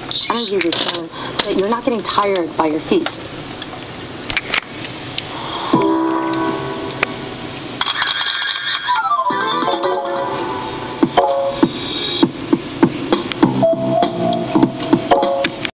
energies are shown so that you're not getting tired by your feet.